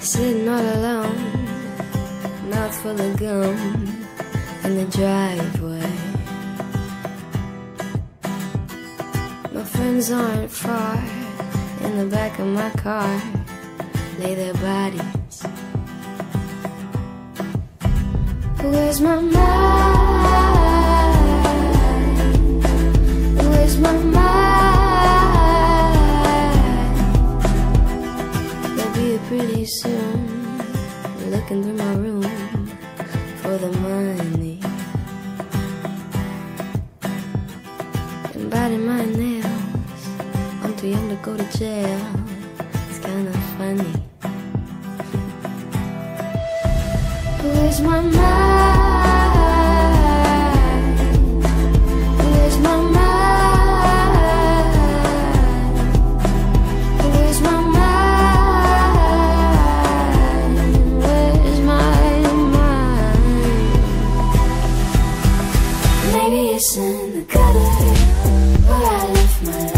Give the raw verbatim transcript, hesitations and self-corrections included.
Sitting all alone, mouth full of gum in the driveway. My friends aren't far. In the back of my car lay their bodies. Where's my mind? Where's my mind? They'll be here pretty soon, looking through my room for the money and biting my nails. I'm too young to go to jail. It's kinda funny. Where's my mind? Where's my mind? Where's my mind? Where's my mind? Maybe it's in the gutter where I left my life.